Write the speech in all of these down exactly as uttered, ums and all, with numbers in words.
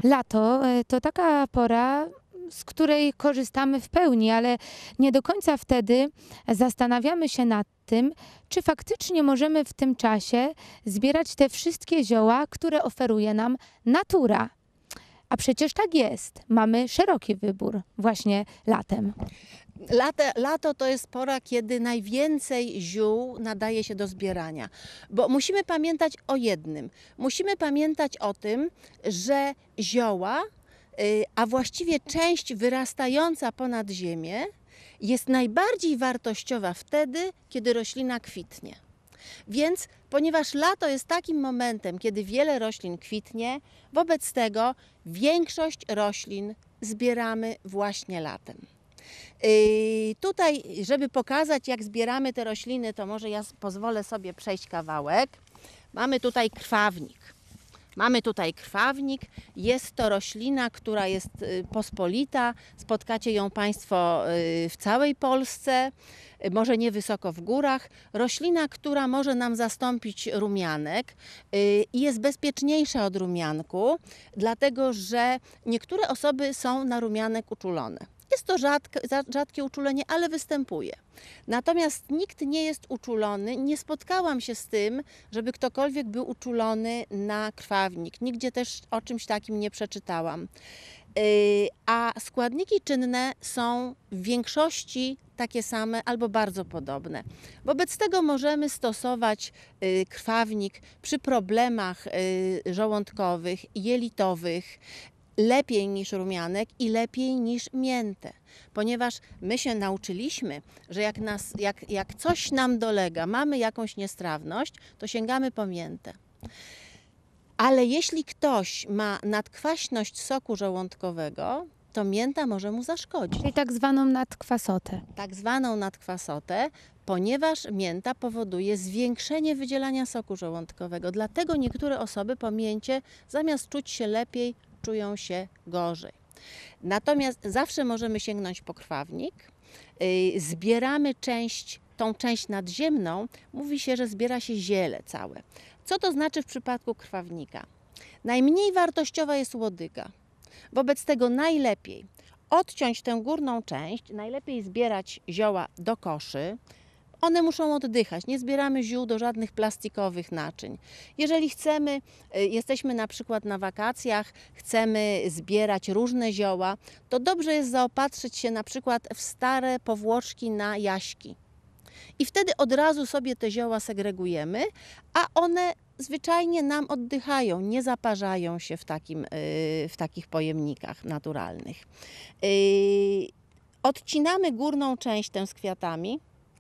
Lato e, to taka pora, z której korzystamy w pełni, ale nie do końca wtedy zastanawiamy się nad tym, czy faktycznie możemy w tym czasie zbierać te wszystkie zioła, które oferuje nam natura. A przecież tak jest. Mamy szeroki wybór właśnie latem. Lato, lato to jest pora, kiedy najwięcej ziół nadaje się do zbierania. Bo musimy pamiętać o jednym. Musimy pamiętać o tym, że zioła, a właściwie część wyrastająca ponad ziemię, jest najbardziej wartościowa wtedy, kiedy roślina kwitnie. Więc ponieważ lato jest takim momentem, kiedy wiele roślin kwitnie, wobec tego większość roślin zbieramy właśnie latem. Yy, tutaj, żeby pokazać, jak zbieramy te rośliny, to może ja pozwolę sobie przejść kawałek. Mamy tutaj krwawnik. Mamy tutaj krwawnik. Jest to roślina, która jest pospolita. Spotkacie ją Państwo w całej Polsce, może nie wysoko w górach. Roślina, która może nam zastąpić rumianek i jest bezpieczniejsza od rumianku, dlatego że niektóre osoby są na rumianek uczulone. Jest to rzadkie, rzadkie uczulenie, ale występuje. Natomiast nikt nie jest uczulony, nie spotkałam się z tym, żeby ktokolwiek był uczulony na krwawnik. Nigdzie też o czymś takim nie przeczytałam. A składniki czynne są w większości takie same albo bardzo podobne. Wobec tego możemy stosować krwawnik przy problemach żołądkowych, jelitowych, lepiej niż rumianek i lepiej niż miętę, ponieważ my się nauczyliśmy, że jak, nas, jak, jak coś nam dolega, mamy jakąś niestrawność, to sięgamy po miętę. Ale jeśli ktoś ma nadkwaśność soku żołądkowego, to mięta może mu zaszkodzić. Czyli tak zwaną nadkwasotę. Tak zwaną nadkwasotę, ponieważ mięta powoduje zwiększenie wydzielania soku żołądkowego. Dlatego niektóre osoby po mięcie, zamiast czuć się lepiej, czują się gorzej. Natomiast zawsze możemy sięgnąć po krwawnik. Zbieramy część, tą część nadziemną. Mówi się, że zbiera się ziele całe. Co to znaczy w przypadku krwawnika? Najmniej wartościowa jest łodyga. Wobec tego najlepiej odciąć tę górną część, najlepiej zbierać zioła do koszy. One muszą oddychać, nie zbieramy ziół do żadnych plastikowych naczyń. Jeżeli chcemy, jesteśmy na przykład na wakacjach, chcemy zbierać różne zioła, to dobrze jest zaopatrzyć się na przykład w stare powłoczki na jaśki. I wtedy od razu sobie te zioła segregujemy, a one zwyczajnie nam oddychają, nie zaparzają się w, takim, w takich pojemnikach naturalnych. Odcinamy górną część tę z kwiatami,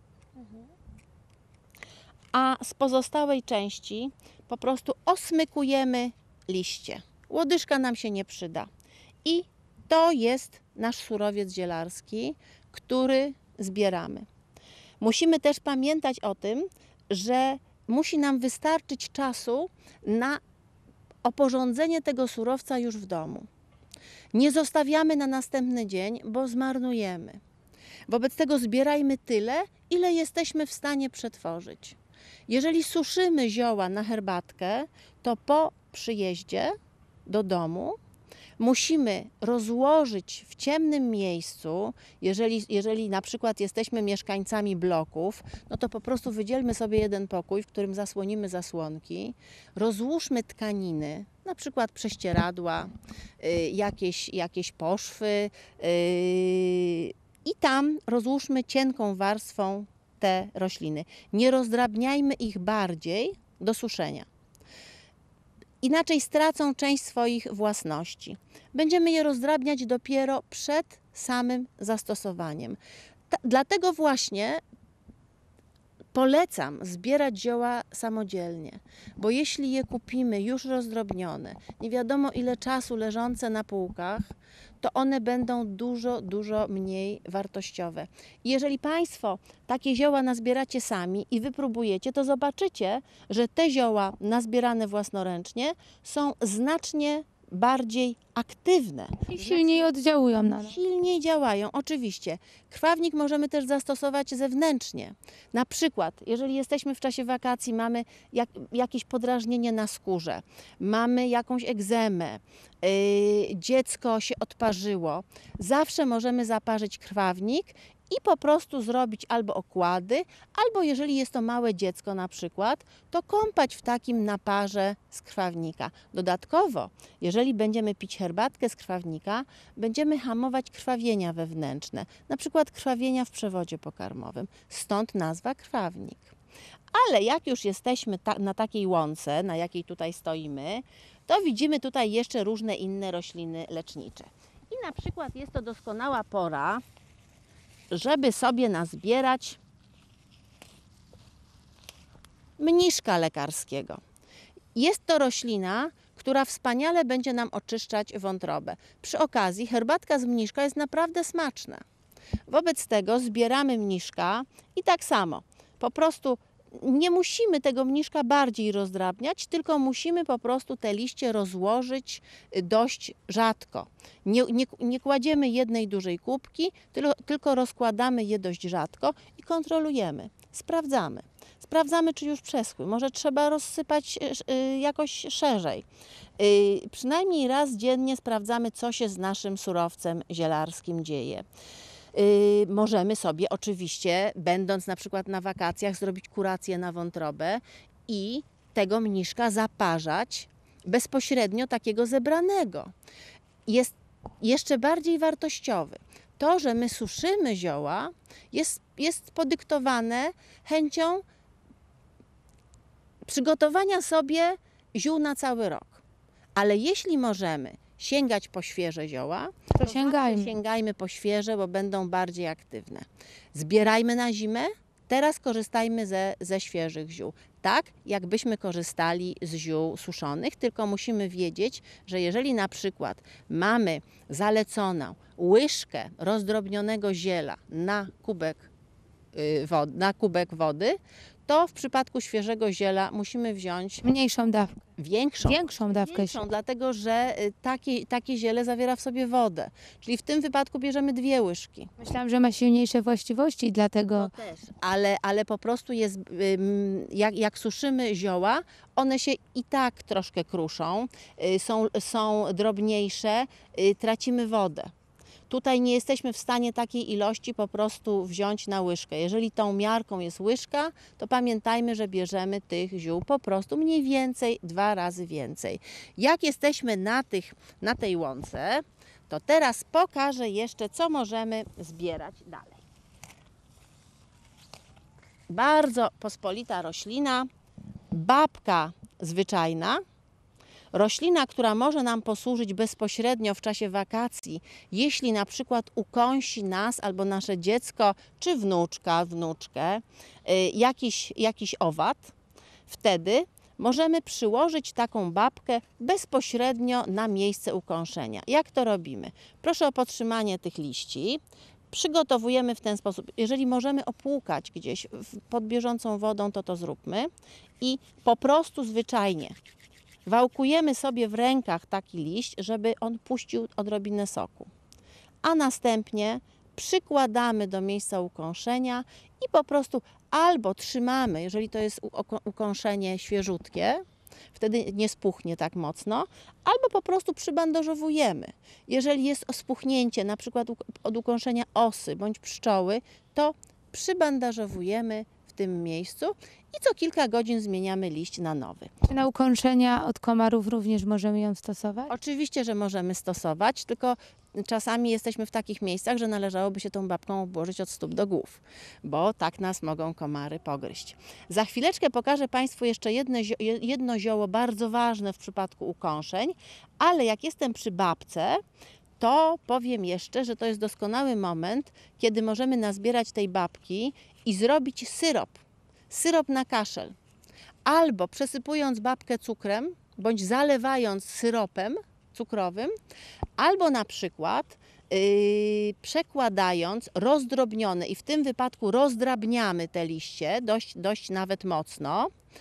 a z pozostałej części po prostu osmykujemy liście. Łodyżka nam się nie przyda. I to jest nasz surowiec zielarski, który zbieramy. Musimy też pamiętać o tym, że musi nam wystarczyć czasu na oporządzenie tego surowca już w domu. Nie zostawiamy na następny dzień, bo zmarnujemy. Wobec tego zbierajmy tyle, ile jesteśmy w stanie przetworzyć. Jeżeli suszymy zioła na herbatkę, to po przyjeździe do domu musimy rozłożyć w ciemnym miejscu. Jeżeli, jeżeli na przykład jesteśmy mieszkańcami bloków, no to po prostu wydzielmy sobie jeden pokój, w którym zasłonimy zasłonki, rozłóżmy tkaniny, na przykład prześcieradła, y, jakieś, jakieś poszwy y, i tam rozłóżmy cienką warstwą te rośliny. Nie rozdrabniajmy ich bardziej do suszenia. Inaczej stracą część swoich własności. Będziemy je rozdrabniać dopiero przed samym zastosowaniem. Ta, dlatego właśnie polecam zbierać zioła samodzielnie, bo jeśli je kupimy już rozdrobnione, nie wiadomo ile czasu leżące na półkach, to one będą dużo, dużo mniej wartościowe. I jeżeli Państwo takie zioła nazbieracie sami i wypróbujecie, to zobaczycie, że te zioła nazbierane własnoręcznie są znacznie bardziej aktywne. I silniej oddziałują na nas. Silniej działają, oczywiście. Krwawnik możemy też zastosować zewnętrznie. Na przykład, jeżeli jesteśmy w czasie wakacji, mamy jak, jakieś podrażnienie na skórze, mamy jakąś egzemę, yy, dziecko się odparzyło, zawsze możemy zaparzyć krwawnik i po prostu zrobić albo okłady, albo jeżeli jest to małe dziecko na przykład, to kąpać w takim naparze z krwawnika. Dodatkowo, jeżeli będziemy pić herbatkę z krwawnika, będziemy hamować krwawienia wewnętrzne, na przykład krwawienia w przewodzie pokarmowym. Stąd nazwa krwawnik. Ale jak już jesteśmy ta, na takiej łące, na jakiej tutaj stoimy, to widzimy tutaj jeszcze różne inne rośliny lecznicze. I na przykład jest to doskonała pora, żeby sobie nazbierać mniszka lekarskiego. Jest to roślina, która wspaniale będzie nam oczyszczać wątrobę. Przy okazji herbatka z mniszka jest naprawdę smaczna. Wobec tego zbieramy mniszka i tak samo, po prostu nie musimy tego mniszka bardziej rozdrabniać, tylko musimy po prostu te liście rozłożyć dość rzadko. Nie, nie, nie kładziemy jednej dużej kubki, tylko, tylko rozkładamy je dość rzadko i kontrolujemy, sprawdzamy. Sprawdzamy, czy już przeschły. Może trzeba rozsypać y, jakoś szerzej. Y, przynajmniej raz dziennie sprawdzamy, co się z naszym surowcem zielarskim dzieje. Yy, możemy sobie oczywiście, będąc na przykład na wakacjach, zrobić kurację na wątrobę i tego mniszka zaparzać bezpośrednio takiego zebranego. Jest jeszcze bardziej wartościowy. To, że my suszymy zioła, jest, jest podyktowane chęcią przygotowania sobie ziół na cały rok. Ale jeśli możemy sięgać po świeże zioła, To sięgajmy. sięgajmy po świeże, bo będą bardziej aktywne. Zbierajmy na zimę, teraz korzystajmy ze, ze świeżych ziół. Tak, jakbyśmy korzystali z ziół suszonych, tylko musimy wiedzieć, że jeżeli na przykład mamy zaleconą łyżkę rozdrobnionego ziela na kubek, yy, wody, na kubek wody, to w przypadku świeżego ziela musimy wziąć Mniejszą dawkę. większą. Większą dawkę. Większą, dlatego że y, takie, takie ziele zawiera w sobie wodę. Czyli w tym wypadku bierzemy dwie łyżki. Myślałam, że ma silniejsze właściwości, dlatego Też. Ale, ale po prostu jest, ym, jak, jak suszymy zioła, one się i tak troszkę kruszą, y, są, są drobniejsze, y, tracimy wodę. Tutaj nie jesteśmy w stanie takiej ilości po prostu wziąć na łyżkę. Jeżeli tą miarką jest łyżka, to pamiętajmy, że bierzemy tych ziół po prostu mniej więcej dwa razy więcej. Jak jesteśmy na, tych, na tej łące, to teraz pokażę jeszcze, co możemy zbierać dalej. Bardzo pospolita roślina, babka zwyczajna. Roślina, która może nam posłużyć bezpośrednio w czasie wakacji, jeśli na przykład ukąsi nas albo nasze dziecko, czy wnuczka, wnuczkę, jakiś, jakiś owad, wtedy możemy przyłożyć taką babkę bezpośrednio na miejsce ukąszenia. Jak to robimy? Proszę o podtrzymanie tych liści. Przygotowujemy w ten sposób. Jeżeli możemy opłukać gdzieś pod bieżącą wodą, to to zróbmy. I po prostu zwyczajnie wałkujemy sobie w rękach taki liść, żeby on puścił odrobinę soku. A następnie przykładamy do miejsca ukąszenia i po prostu albo trzymamy, jeżeli to jest ukąszenie świeżutkie, wtedy nie spuchnie tak mocno, albo po prostu przybandażowujemy. Jeżeli jest spuchnięcie, na przykład od ukąszenia osy bądź pszczoły, to przybandażowujemy w tym miejscu i co kilka godzin zmieniamy liść na nowy. czy na ukąszenia od komarów również możemy ją stosować? Oczywiście, że możemy stosować, tylko czasami jesteśmy w takich miejscach, że należałoby się tą babką obłożyć od stóp do głów, bo tak nas mogą komary pogryźć. Za chwileczkę pokażę Państwu jeszcze jedno, jedno zioło bardzo ważne w przypadku ukąszeń, ale jak jestem przy babce, to powiem jeszcze, że to jest doskonały moment, kiedy możemy nazbierać tej babki i zrobić syrop. Syrop na kaszel. Albo przesypując babkę cukrem, bądź zalewając syropem cukrowym, albo na przykład yy, przekładając rozdrobnione i w tym wypadku rozdrabniamy te liście dość, dość nawet mocno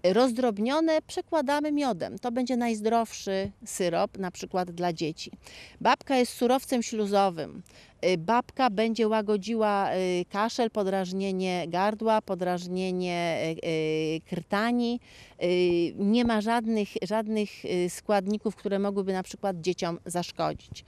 Rozdrobnione przekładamy miodem. To będzie najzdrowszy syrop, na przykład dla dzieci. Babka jest surowcem śluzowym. Babka będzie łagodziła kaszel, podrażnienie gardła, podrażnienie krtani. Nie ma żadnych, żadnych składników, które mogłyby na przykład dzieciom zaszkodzić.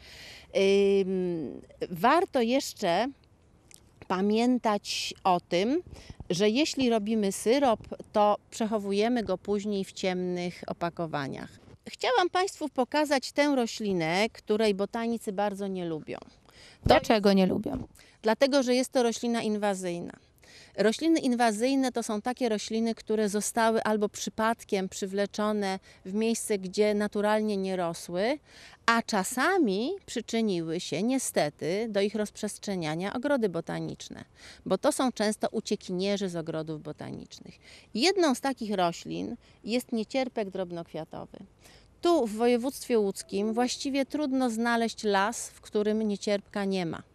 Warto jeszcze pamiętać o tym, że jeśli robimy syrop, to przechowujemy go później w ciemnych opakowaniach. Chciałam Państwu pokazać tę roślinę, której botanicy bardzo nie lubią. Dlaczego nie lubią? Dlatego, że jest to roślina inwazyjna. Rośliny inwazyjne to są takie rośliny, które zostały albo przypadkiem przywleczone w miejsce, gdzie naturalnie nie rosły, a czasami przyczyniły się niestety do ich rozprzestrzeniania ogrody botaniczne, bo to są często uciekinierzy z ogrodów botanicznych. Jedną z takich roślin jest niecierpek drobnokwiatowy. Tu w województwie łódzkim właściwie trudno znaleźć las, w którym niecierpka nie ma.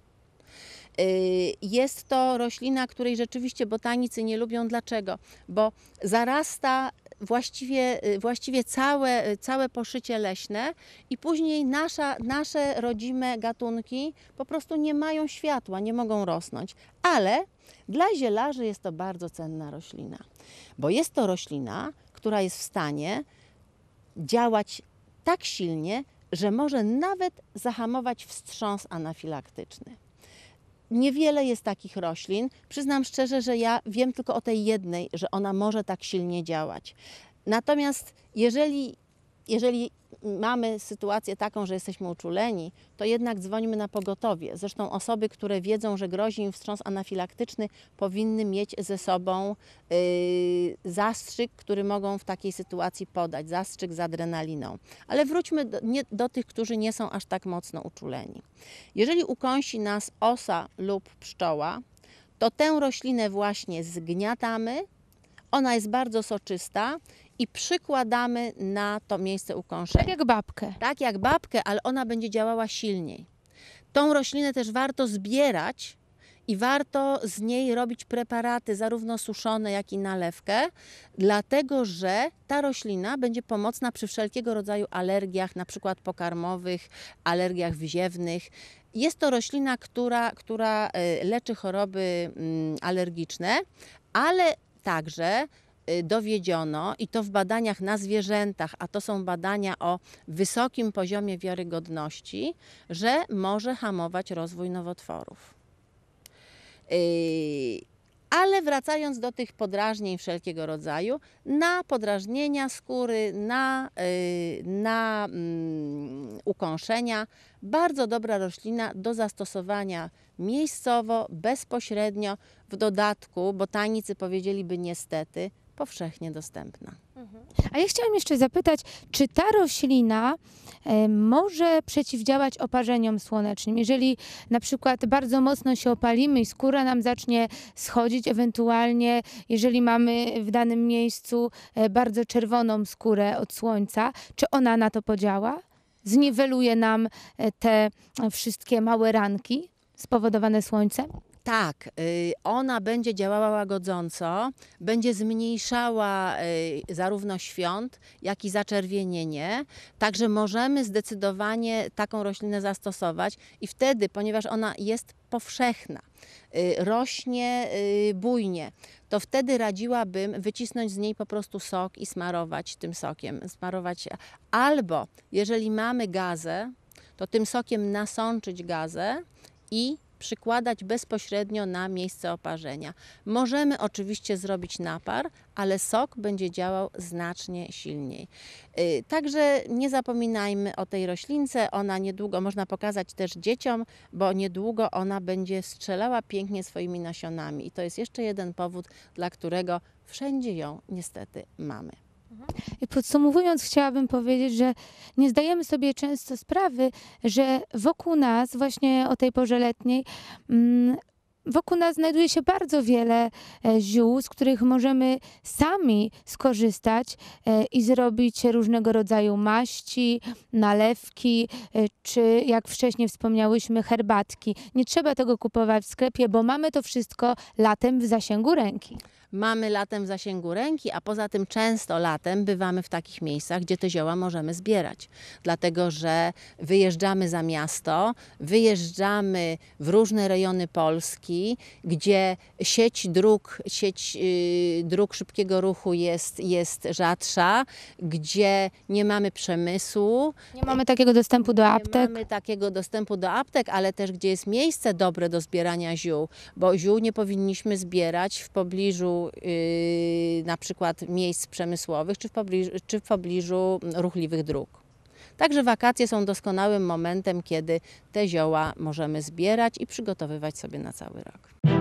Jest to roślina, której rzeczywiście botanicy nie lubią. Dlaczego? Bo zarasta właściwie, właściwie całe, całe poszycie leśne i później nasza, nasze rodzime gatunki po prostu nie mają światła, nie mogą rosnąć. Ale dla zielarzy jest to bardzo cenna roślina, bo jest to roślina, która jest w stanie działać tak silnie, że może nawet zahamować wstrząs anafilaktyczny. Niewiele jest takich roślin. Przyznam szczerze, że ja wiem tylko o tej jednej, że ona może tak silnie działać. Natomiast jeżeli, jeżeli mamy sytuację taką, że jesteśmy uczuleni, to jednak dzwonimy na pogotowie. Zresztą osoby, które wiedzą, że grozi im wstrząs anafilaktyczny, powinny mieć ze sobą yy, zastrzyk, który mogą w takiej sytuacji podać, zastrzyk z adrenaliną. Ale wróćmy do, nie, do tych, którzy nie są aż tak mocno uczuleni. Jeżeli ukąsi nas osa lub pszczoła, to tę roślinę właśnie zgniatamy, ona jest bardzo soczysta i przykładamy na to miejsce ukąszenia. Tak jak babkę. Tak jak babkę, ale ona będzie działała silniej. Tą roślinę też warto zbierać i warto z niej robić preparaty, zarówno suszone, jak i nalewkę, dlatego że ta roślina będzie pomocna przy wszelkiego rodzaju alergiach, na przykład pokarmowych, alergiach wyziewnych. Jest to roślina, która, która leczy choroby alergiczne, ale także dowiedziono, i to w badaniach na zwierzętach, a to są badania o wysokim poziomie wiarygodności, że może hamować rozwój nowotworów. Ale wracając do tych podrażnień wszelkiego rodzaju, na podrażnienia skóry, na, na um, ukąszenia, bardzo dobra roślina do zastosowania miejscowo, bezpośrednio, w dodatku botanicy powiedzieliby niestety, powszechnie dostępna. A ja chciałam jeszcze zapytać, czy ta roślina e, może przeciwdziałać oparzeniom słonecznym? Jeżeli na przykład bardzo mocno się opalimy i skóra nam zacznie schodzić, ewentualnie jeżeli mamy w danym miejscu e, bardzo czerwoną skórę od słońca, czy ona na to podziała? Zniweluje nam e, te wszystkie małe ranki spowodowane słońcem? Tak, ona będzie działała łagodząco, będzie zmniejszała zarówno świąt, jak i zaczerwienienie, także możemy zdecydowanie taką roślinę zastosować i wtedy, ponieważ ona jest powszechna, rośnie bujnie, to wtedy radziłabym wycisnąć z niej po prostu sok i smarować tym sokiem, smarować, albo jeżeli mamy gazę, to tym sokiem nasączyć gazę i przykładać bezpośrednio na miejsce oparzenia. Możemy oczywiście zrobić napar, ale sok będzie działał znacznie silniej. Także nie zapominajmy o tej roślince, ona niedługo, można pokazać też dzieciom, bo niedługo ona będzie strzelała pięknie swoimi nasionami i to jest jeszcze jeden powód, dla którego wszędzie ją niestety mamy. I podsumowując, chciałabym powiedzieć, że nie zdajemy sobie często sprawy, że wokół nas, właśnie o tej porze letniej, wokół nas znajduje się bardzo wiele ziół, z których możemy sami skorzystać i zrobić różnego rodzaju maści, nalewki, czy jak wcześniej wspomniałyśmy, herbatki. Nie trzeba tego kupować w sklepie, bo mamy to wszystko latem w zasięgu ręki. mamy latem w zasięgu ręki, a poza tym często latem bywamy w takich miejscach, gdzie te zioła możemy zbierać. Dlatego, że wyjeżdżamy za miasto, wyjeżdżamy w różne rejony Polski, gdzie sieć dróg, sieć yy, dróg szybkiego ruchu jest, jest rzadsza, gdzie nie mamy przemysłu. Nie mamy takiego dostępu do aptek. Nie mamy takiego dostępu do aptek, ale też gdzie jest miejsce dobre do zbierania ziół, bo ziół nie powinniśmy zbierać w pobliżu yy, na przykład miejsc przemysłowych czy w pobliżu, czy w pobliżu ruchliwych dróg. Także wakacje są doskonałym momentem, kiedy te zioła możemy zbierać i przygotowywać sobie na cały rok.